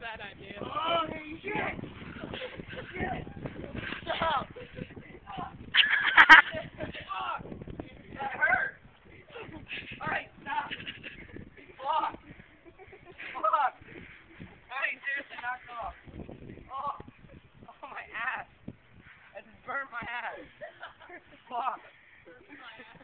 bad idea. Oh, shit! Shit! Stop! That hurt! Alright, stop! Fuck! Fuck! Alright, seriously, knock it off. Oh! Oh, my ass! I just burnt my ass. Fuck!